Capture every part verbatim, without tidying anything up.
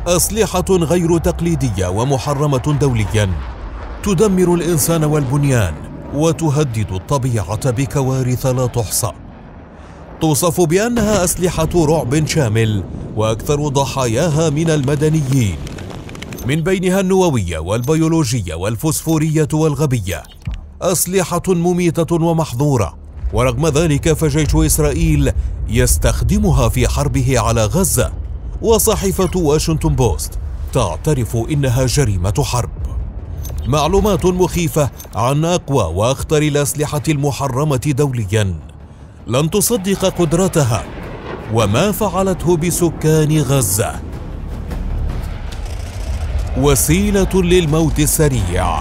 أسلحة غير تقليدية ومحرمة دوليا تدمر الإنسان والبنيان وتهدد الطبيعة بكوارث لا تحصى. توصف بأنها أسلحة رعب شامل، وأكثر ضحاياها من المدنيين، من بينها النووية والبيولوجية والفوسفورية والغبية، أسلحة مميتة ومحظورة. ورغم ذلك فجيش إسرائيل يستخدمها في حربه على غزة، وصحيفة واشنطن بوست تعترف إنها جريمة حرب. معلومات مخيفة عن أقوى وأخطر الأسلحة المحرمة دوليا لن تصدق قدرتها وما فعلته بسكان غزة. وسيلة للموت السريع.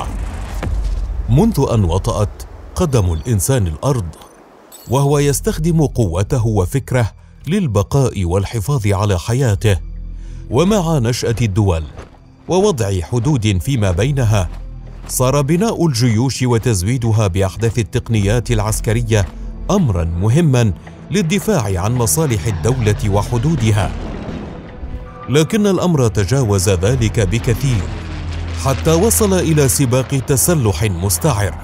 منذ أن وطأت قدم الإنسان الأرض وهو يستخدم قوته وفكره للبقاء والحفاظ على حياته، ومع نشأة الدول ووضع حدود فيما بينها، صار بناء الجيوش وتزويدها بأحدث التقنيات العسكرية أمرا مهما للدفاع عن مصالح الدولة وحدودها. لكن الأمر تجاوز ذلك بكثير، حتى وصل إلى سباق تسلح مستعر،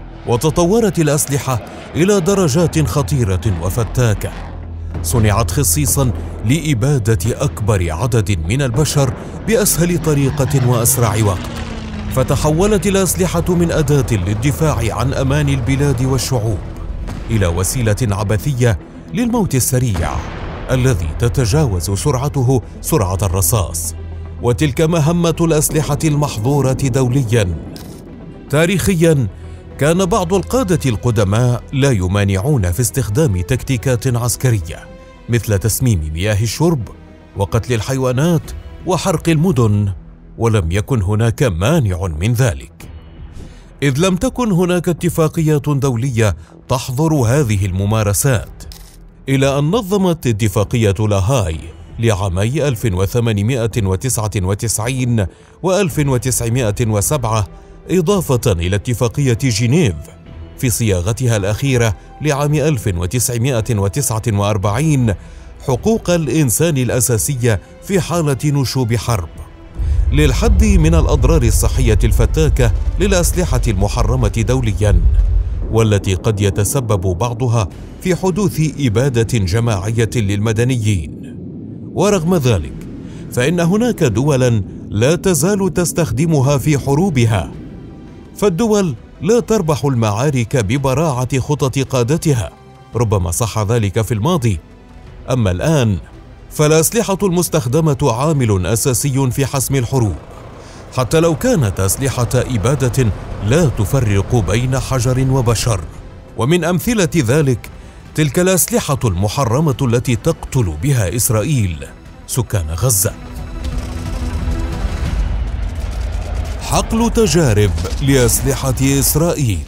وتطورت الأسلحة إلى درجات خطيرة وفتاكة، صنعت خصيصا لإبادة أكبر عدد من البشر بأسهل طريقة وأسرع وقت. فتحولت الأسلحة من أداة للدفاع عن أمان البلاد والشعوب إلى وسيلة عبثية للموت السريع الذي تتجاوز سرعته سرعة الرصاص. وتلك مهمة الأسلحة المحظورة دوليا. تاريخيا كان بعض القادة القدماء لا يمانعون في استخدام تكتيكات عسكرية مثل تسميم مياه الشرب وقتل الحيوانات وحرق المدن، ولم يكن هناك مانع من ذلك، إذ لم تكن هناك اتفاقيات دولية تحظر هذه الممارسات، إلى أن نظمت اتفاقية لاهاي لعامي ألف وثمانمائة وتسعة وتسعين و ألف وتسعمائة وسبعة، إضافة إلى اتفاقية جنيف في صياغتها الأخيرة لعام ألف وتسعمائة وتسعة وأربعين، حقوق الإنسان الأساسية في حالة نشوب حرب، للحد من الأضرار الصحية الفتاكة للأسلحة المحرمة دوليا، والتي قد يتسبب بعضها في حدوث إبادة جماعية للمدنيين. ورغم ذلك فإن هناك دولا لا تزال تستخدمها في حروبها، فالدول لا تربح المعارك ببراعة خطط قادتها، ربما صح ذلك في الماضي، أما الآن فالأسلحة المستخدمة عامل أساسي في حسم الحروب، حتى لو كانت أسلحة إبادة لا تفرق بين حجر وبشر. ومن أمثلة ذلك تلك الأسلحة المحرمة التي تقتل بها إسرائيل سكان غزة. حقل تجارب لأسلحة إسرائيل.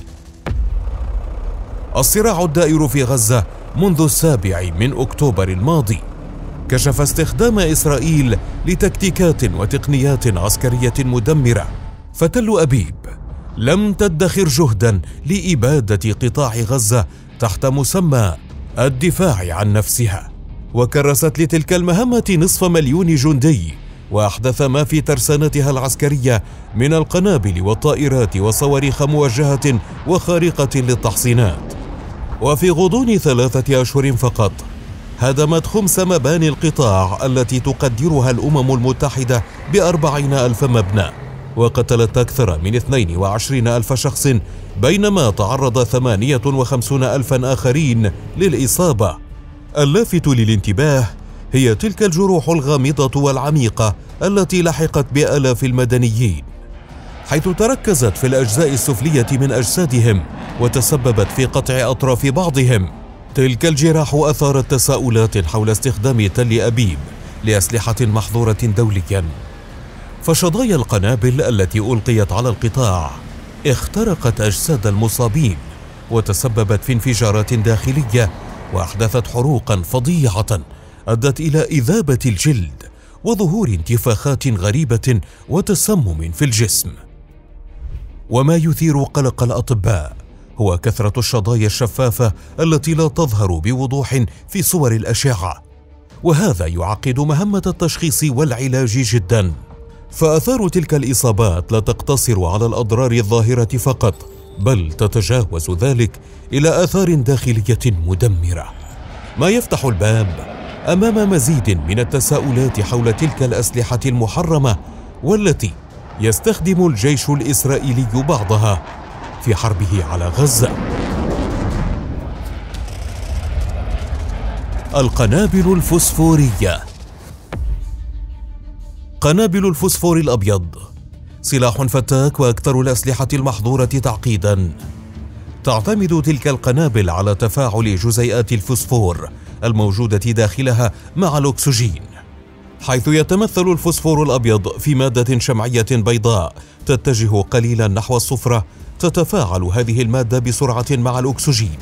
الصراع الدائر في غزة منذ السابع من أكتوبر الماضي كشف استخدام إسرائيل لتكتيكات وتقنيات عسكرية مدمرة، فتل أبيب لم تدخر جهدا لإبادة قطاع غزة تحت مسمى الدفاع عن نفسها، وكرست لتلك المهمة نصف مليون جندي، وأحدث ما في ترسانتها العسكرية من القنابل والطائرات وصواريخ موجهة وخارقة للتحصينات. وفي غضون ثلاثة أشهر فقط هدمت خمس مباني القطاع التي تقدرها الأمم المتحدة بأربعين ألف مبنى، وقتلت أكثر من اثنين وعشرين ألف شخص، بينما تعرض ثمانية وخمسين ألفا آخرين للإصابة. اللافت للانتباه هي تلك الجروح الغامضة والعميقة التي لحقت بآلاف المدنيين، حيث تركزت في الأجزاء السفلية من أجسادهم وتسببت في قطع أطراف بعضهم. تلك الجراح أثارت تساؤلات حول استخدام تل أبيب لأسلحة محظورة دوليا، فشظايا القنابل التي ألقيت على القطاع اخترقت أجساد المصابين وتسببت في انفجارات داخلية، وأحدثت حروقا فظيعة أدت إلى إذابة الجلد وظهور انتفاخات غريبة وتسمم في الجسم. وما يثير قلق الأطباء هو كثرة الشظايا الشفافة التي لا تظهر بوضوح في صور الأشعة، وهذا يعقد مهمة التشخيص والعلاج جدا، فآثار تلك الإصابات لا تقتصر على الأضرار الظاهرة فقط، بل تتجاوز ذلك إلى آثار داخلية مدمرة، ما يفتح الباب أمام مزيد من التساؤلات حول تلك الأسلحة المحرمة والتي يستخدم الجيش الإسرائيلي بعضها في حربه على غزة. القنابل الفوسفورية. قنابل الفوسفور الأبيض سلاح فتاك وأكثر الأسلحة المحظورة تعقيداً. تعتمد تلك القنابل على تفاعل جزيئات الفوسفور الموجودة داخلها مع الأكسجين، حيث يتمثل الفوسفور الأبيض في مادة شمعية بيضاء تتجه قليلا نحو الصفرة. تتفاعل هذه المادة بسرعة مع الأكسجين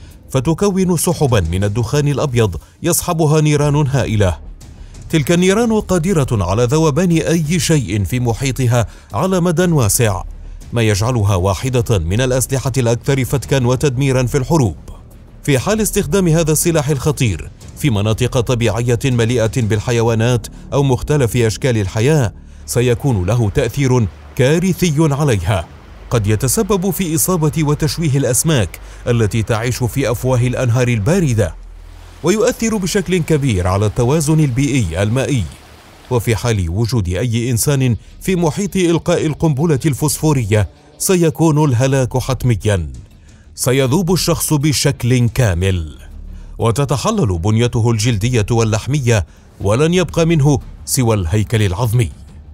فتكون سحبا من الدخان الأبيض يصحبها نيران هائلة. تلك النيران قادرة على ذوبان أي شيء في محيطها على مدى واسع، ما يجعلها واحدة من الأسلحة الأكثر فتكا وتدميرا في الحروب. في حال استخدام هذا السلاح الخطير في مناطق طبيعية مليئة بالحيوانات أو مختلف أشكال الحياة، سيكون له تأثير كارثي عليها، قد يتسبب في إصابة وتشويه الأسماك التي تعيش في أفواه الأنهار الباردة، ويؤثر بشكل كبير على التوازن البيئي المائي. وفي حال وجود أي إنسان في محيط إلقاء القنبلة الفوسفورية سيكون الهلاك حتميا، سيذوب الشخص بشكل كامل وتتحلل بنيته الجلدية واللحمية ولن يبقى منه سوى الهيكل العظمي.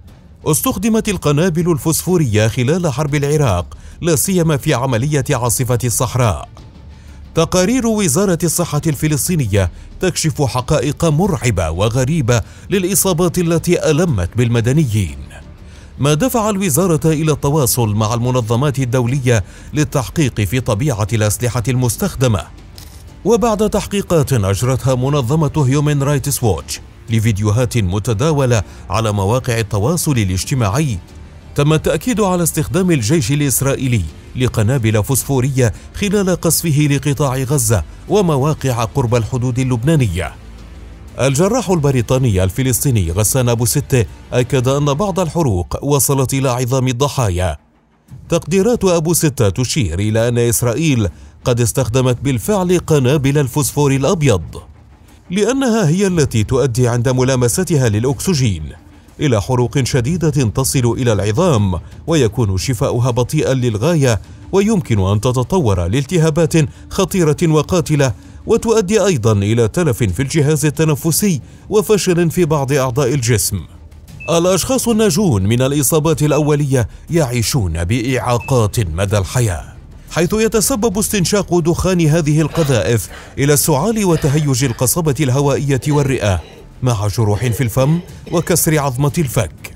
استخدمت القنابل الفوسفورية خلال حرب العراق، لا سيما في عملية عاصفة الصحراء. تقارير وزارة الصحة الفلسطينية تكشف حقائق مرعبة وغريبة للإصابات التي ألمت بالمدنيين، ما دفع الوزارة إلى التواصل مع المنظمات الدولية للتحقيق في طبيعة الأسلحة المستخدمة. وبعد تحقيقات أجرتها منظمة هيومن رايتس ووتش لفيديوهات متداولة على مواقع التواصل الاجتماعي، تم التأكيد على استخدام الجيش الإسرائيلي لقنابل فوسفورية خلال قصفه لقطاع غزة ومواقع قرب الحدود اللبنانية. الجراح البريطاني الفلسطيني غسان أبو ستة أكد أن بعض الحروق وصلت إلى عظام الضحايا. تقديرات أبو ستة تشير إلى أن إسرائيل قد استخدمت بالفعل قنابل الفوسفور الأبيض، لأنها هي التي تؤدي عند ملامستها للأكسجين إلى حروق شديدة تصل إلى العظام، ويكون شفاؤها بطيئا للغاية، ويمكن أن تتطور لالتهابات خطيرة وقاتلة، وتؤدي أيضا إلى تلف في الجهاز التنفسي وفشل في بعض أعضاء الجسم. الأشخاص الناجون من الإصابات الأولية يعيشون بإعاقات مدى الحياة، حيث يتسبب استنشاق دخان هذه القذائف إلى السعال وتهيج القصبة الهوائية والرئة، مع جروح في الفم وكسر عظمة الفك.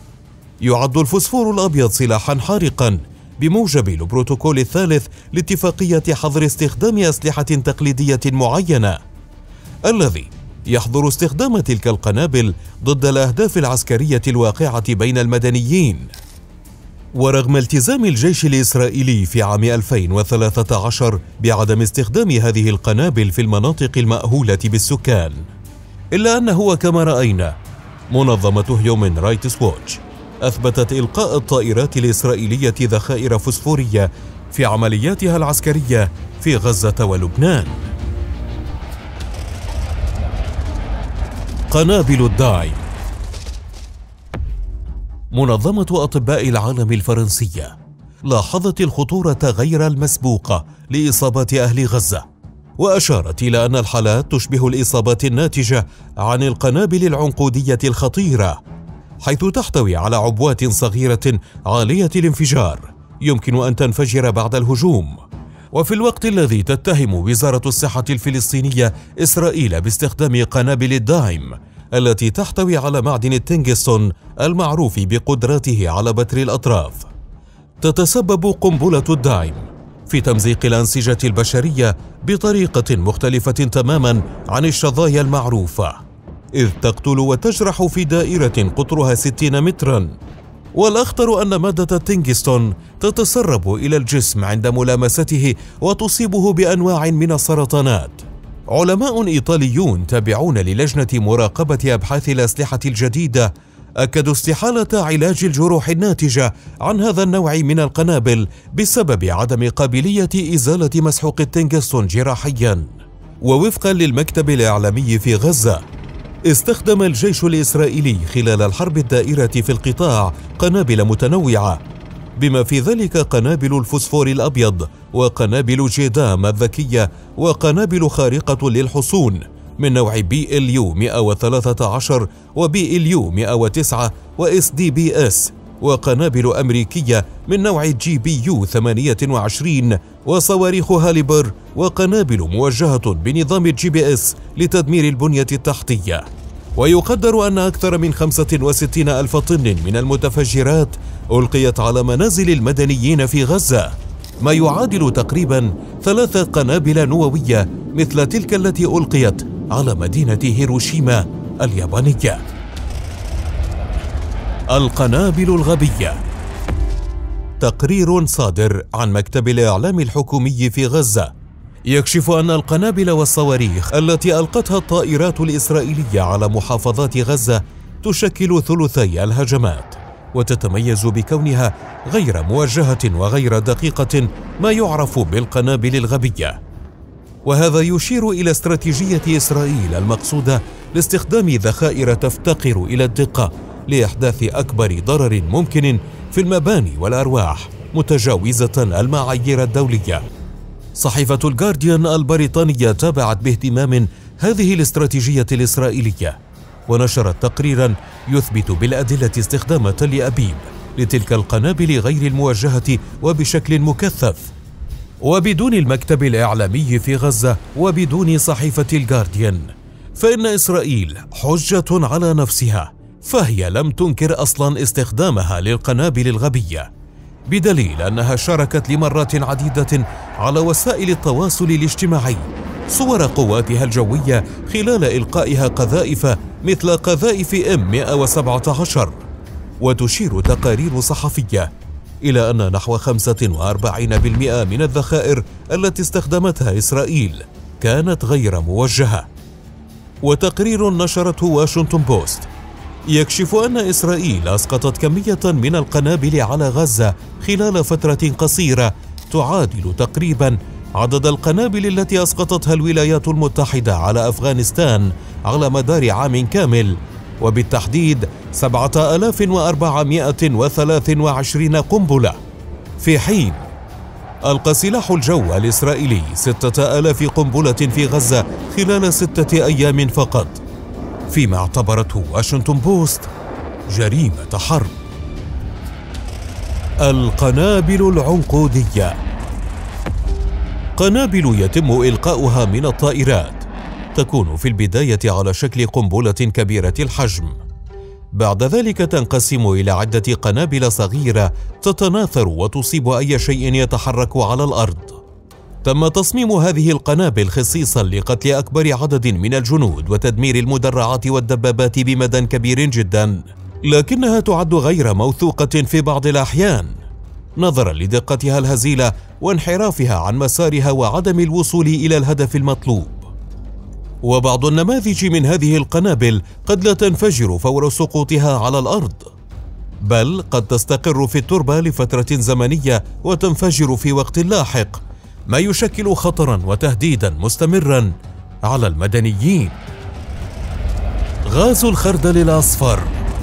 يعد الفوسفور الأبيض سلاحا حارقا بموجب البروتوكول الثالث لاتفاقية حظر استخدام أسلحة تقليدية معينة، الذي يحظر استخدام تلك القنابل ضد الأهداف العسكرية الواقعة بين المدنيين. ورغم التزام الجيش الإسرائيلي في عام ألفين وثلاثة عشر بعدم استخدام هذه القنابل في المناطق المأهولة بالسكان، إلا أنه كما رأينا منظمة هيومن رايتس ووتش أثبتت إلقاء الطائرات الإسرائيلية ذخائر فوسفورية في عملياتها العسكرية في غزة ولبنان. قنابل الدايم. منظمة أطباء العالم الفرنسية لاحظت الخطورة غير المسبوقة لإصابات أهل غزة، وأشارت إلى أن الحالات تشبه الإصابات الناتجة عن القنابل العنقودية الخطيرة، حيث تحتوي على عبوات صغيرة عالية الانفجار يمكن أن تنفجر بعد الهجوم. وفي الوقت الذي تتهم وزارة الصحة الفلسطينية إسرائيل باستخدام قنابل الدايم التي تحتوي على معدن التنجستون المعروف بقدرته على بتر الأطراف، تتسبب قنبلة الدايم في تمزيق الأنسجة البشرية بطريقة مختلفة تماما عن الشظايا المعروفة، إذ تقتل وتجرح في دائرة قطرها ستين مترا. والأخطر أن مادة التنجستون تتسرب إلى الجسم عند ملامسته وتصيبه بأنواع من السرطانات، علماء إيطاليون تابعون للجنة مراقبة أبحاث الأسلحة الجديدة أكدوا استحالة علاج الجروح الناتجة عن هذا النوع من القنابل بسبب عدم قابلية إزالة مسحوق التنغستون جراحياً. ووفقاً للمكتب الإعلامي في غزة، استخدم الجيش الإسرائيلي خلال الحرب الدائرة في القطاع قنابل متنوعة، بما في ذلك قنابل الفوسفور الأبيض وقنابل جيدام الذكية وقنابل خارقة للحصون من نوع بي ال يو مئة وثلاثة عشر وبي ال يو مئة وتسعة واس دي بي اس، وقنابل أمريكية من نوع جي بي يو ثمانية وعشرين وصواريخ هاليبر وقنابل موجهة بنظام الجي بي اس لتدمير البنية التحتية. ويقدر أن أكثر من خمسة وستين ألف طن من المتفجرات ألقيت على منازل المدنيين في غزة، ما يعادل تقريبا ثلاث قنابل نووية مثل تلك التي ألقيت على مدينة هيروشيما اليابانية. القنابل الغبية. تقرير صادر عن مكتب الإعلام الحكومي في غزة يكشف أن القنابل والصواريخ التي ألقتها الطائرات الإسرائيلية على محافظات غزة تشكل ثلثي الهجمات، وتتميز بكونها غير موجهة وغير دقيقة، ما يعرف بالقنابل الغبية. وهذا يشير إلى استراتيجية إسرائيل المقصودة لاستخدام ذخائر تفتقر إلى الدقة لإحداث أكبر ضرر ممكن في المباني والأرواح، متجاوزة المعايير الدولية. صحيفة الجارديان البريطانية تابعت باهتمام هذه الاستراتيجية الإسرائيلية، ونشرت تقريرا يثبت بالأدلة استخدام تل أبيب لتلك القنابل غير الموجهة وبشكل مكثف. وبدون المكتب الإعلامي في غزة وبدون صحيفة الجارديان، فإن إسرائيل حجة على نفسها، فهي لم تنكر أصلا استخدامها للقنابل الغبية، بدليل أنها شاركت لمرات عديدة على وسائل التواصل الاجتماعي صور قواتها الجوية خلال إلقائها قذائف مثل قذائف إم مئة وسبعة عشر. وتشير تقارير صحفية إلى أن نحو خمسة وأربعين بالمئة من الذخائر التي استخدمتها إسرائيل كانت غير موجهة. وتقرير نشرته واشنطن بوست يكشف أن إسرائيل أسقطت كمية من القنابل على غزة خلال فترة قصيرة تعادل تقريبا عدد القنابل التي أسقطتها الولايات المتحدة على أفغانستان على مدار عام كامل، وبالتحديد سبعة آلاف وأربعمئة وثلاث وعشرين قنبلة، في حين ألقى سلاح الجو الإسرائيلي ستة آلاف قنبلة في غزة خلال ستة أيام فقط، فيما اعتبرته واشنطن بوست جريمة حرب. القنابل العنقودية. قنابل يتم إلقاؤها من الطائرات تكون في البداية على شكل قنبلة كبيرة الحجم، بعد ذلك تنقسم إلى عدة قنابل صغيرة تتناثر وتصيب أي شيء يتحرك على الأرض. تم تصميم هذه القنابل خصيصا لقتل أكبر عدد من الجنود وتدمير المدرعات والدبابات بمدى كبير جدا، لكنها تعد غير موثوقة في بعض الأحيان نظرا لدقتها الهزيلة وانحرافها عن مسارها وعدم الوصول إلى الهدف المطلوب. وبعض النماذج من هذه القنابل قد لا تنفجر فور سقوطها على الأرض، بل قد تستقر في التربة لفترة زمنية وتنفجر في وقت لاحق، ما يشكل خطرا وتهديدا مستمرا على المدنيين. غاز الخردل الأصفر.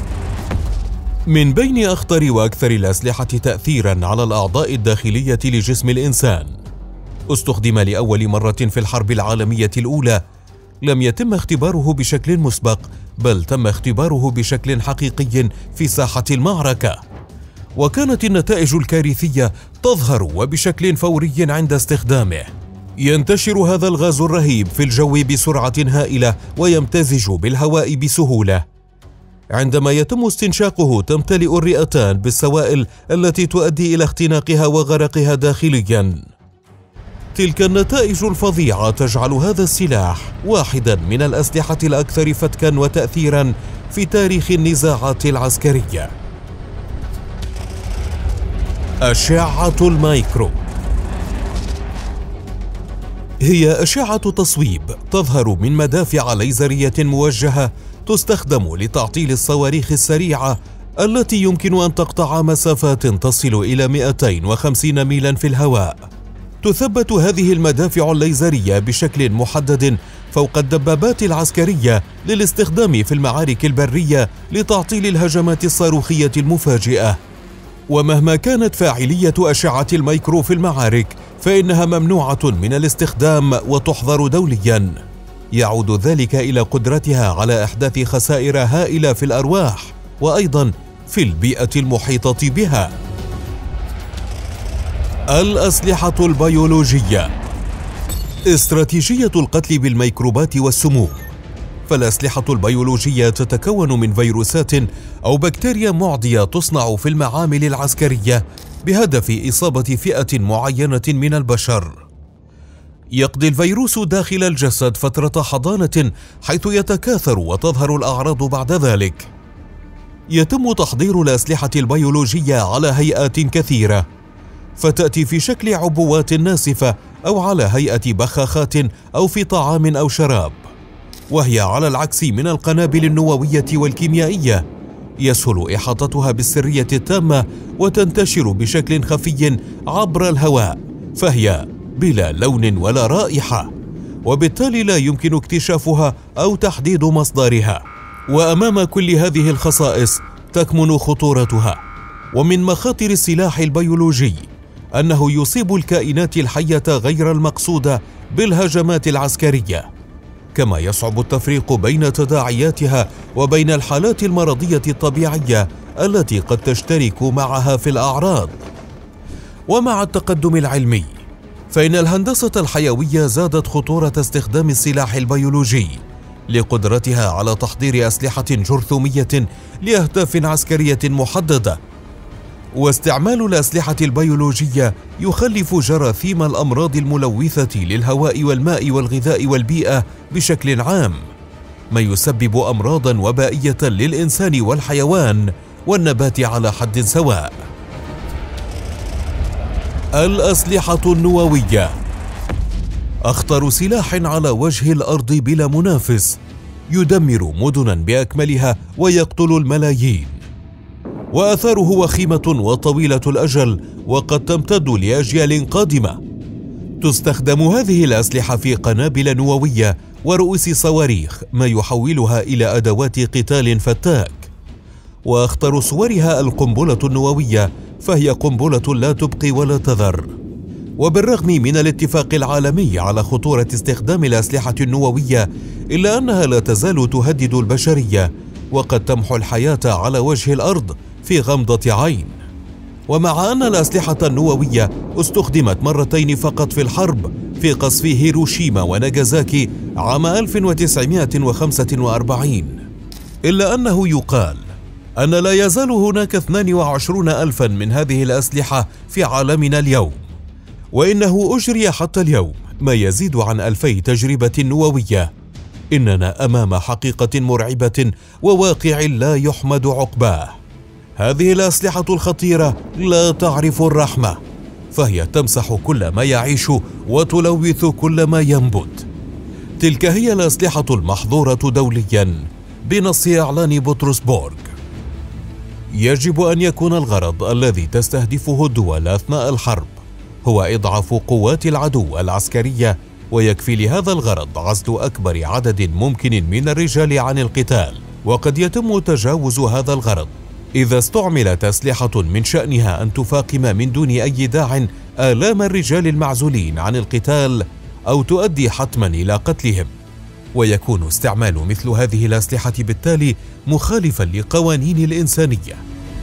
من بين أخطر وأكثر الأسلحة تأثيرا على الأعضاء الداخلية لجسم الإنسان، استخدم لأول مرة في الحرب العالمية الأولى. لم يتم اختباره بشكل مسبق، بل تم اختباره بشكل حقيقي في ساحة المعركة، وكانت النتائج الكارثية تظهر وبشكل فوري عند استخدامه. ينتشر هذا الغاز الرهيب في الجو بسرعة هائلة ويمتزج بالهواء بسهولة. عندما يتم استنشاقه تمتلئ الرئتان بالسوائل التي تؤدي إلى اختناقها وغرقها داخليا. تلك النتائج الفظيعة تجعل هذا السلاح واحدا من الأسلحة الأكثر فتكا وتأثيرا في تاريخ النزاعات العسكرية. أشعة المايكرو. هي أشعة تصويب تظهر من مدافع ليزرية موجهة تستخدم لتعطيل الصواريخ السريعة التي يمكن أن تقطع مسافات تصل إلى مئتين وخمسين ميلا في الهواء. تثبت هذه المدافع الليزرية بشكل محدد فوق الدبابات العسكرية للاستخدام في المعارك البرية لتعطيل الهجمات الصاروخية المفاجئة. ومهما كانت فاعلية أشعة الميكرو في المعارك فإنها ممنوعة من الاستخدام وتحظر دولياً. يعود ذلك إلى قدرتها على إحداث خسائر هائلة في الأرواح وأيضاً في البيئة المحيطة بها. الأسلحة البيولوجية. استراتيجية القتل بالميكروبات والسموم. فالأسلحة البيولوجية تتكون من فيروسات أو بكتيريا معدية تصنع في المعامل العسكرية بهدف إصابة فئة معينة من البشر. يقضي الفيروس داخل الجسد فترة حضانة حيث يتكاثر وتظهر الأعراض بعد ذلك. يتم تحضير الأسلحة البيولوجية على هيئات كثيرة، فتأتي في شكل عبوات ناسفة أو على هيئة بخاخات أو في طعام أو شراب، وهي على العكس من القنابل النووية والكيميائية يسهل إحاطتها بالسرية التامة وتنتشر بشكل خفي عبر الهواء، فهي بلا لون ولا رائحة، وبالتالي لا يمكن اكتشافها أو تحديد مصدرها. وأمام كل هذه الخصائص تكمن خطورتها. ومن مخاطر السلاح البيولوجي أنه يصيب الكائنات الحية غير المقصودة بالهجمات العسكرية، كما يصعب التفريق بين تداعياتها وبين الحالات المرضية الطبيعية التي قد تشترك معها في الأعراض. ومع التقدم العلمي فإن الهندسة الحيوية زادت خطورة استخدام السلاح البيولوجي لقدرتها على تحضير أسلحة جرثومية لأهداف عسكرية محددة. واستعمال الأسلحة البيولوجية يخلف جراثيم الأمراض الملوثة للهواء والماء والغذاء والبيئة بشكل عام، ما يسبب أمراضا وبائية للإنسان والحيوان والنبات على حد سواء. الأسلحة النووية. أخطر سلاح على وجه الأرض بلا منافس، يدمر مدنا بأكملها ويقتل الملايين، وآثاره وخيمة وطويلة الأجل وقد تمتد لأجيال قادمة. تستخدم هذه الأسلحة في قنابل نووية ورؤوس صواريخ، ما يحولها إلى أدوات قتال فتاك. وأخطر صورها القنبلة النووية، فهي قنبلة لا تبقي ولا تذر. وبالرغم من الاتفاق العالمي على خطورة استخدام الأسلحة النووية، إلا أنها لا تزال تهدد البشرية وقد تمحو الحياة على وجه الأرض في غمضة عين. ومع أن الأسلحة النووية استخدمت مرتين فقط في الحرب، في قصف هيروشيما وناغازاكي عام ألف وتسعمائة وخمسة وأربعين، إلا أنه يقال أن لا يزال هناك اثنين وعشرين ألفا من هذه الأسلحة في عالمنا اليوم، وإنه أجري حتى اليوم ما يزيد عن ألفي تجربة نووية. إننا أمام حقيقة مرعبة وواقع لا يحمد عقباه. هذه الأسلحة الخطيرة لا تعرف الرحمة، فهي تمسح كل ما يعيش وتلوث كل ما ينبت. تلك هي الأسلحة المحظورة دوليا بنص إعلان بطرسبورغ. يجب أن يكون الغرض الذي تستهدفه الدول أثناء الحرب هو إضعاف قوات العدو العسكرية، ويكفي لهذا الغرض عزل أكبر عدد ممكن من الرجال عن القتال. وقد يتم تجاوز هذا الغرض إذا استعملت أسلحة من شأنها أن تفاقم من دون أي داع آلام الرجال المعزولين عن القتال أو تؤدي حتما إلى قتلهم. ويكون استعمال مثل هذه الأسلحة بالتالي مخالفا لقوانين الإنسانية.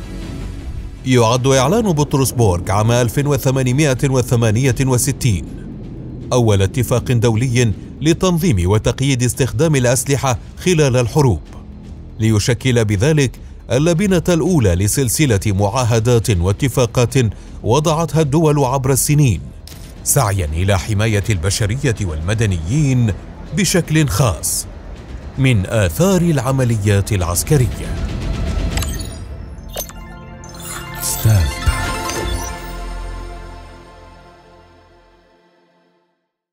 يعد إعلان بطرسبورغ عام ألف وثمانمائة وثمانية وستين أول اتفاق دولي لتنظيم وتقييد استخدام الأسلحة خلال الحروب، ليشكل بذلك اللبنة الأولى لسلسلة معاهدات واتفاقات وضعتها الدول عبر السنين، سعيا إلى حماية البشرية والمدنيين بشكل خاص من آثار العمليات العسكرية.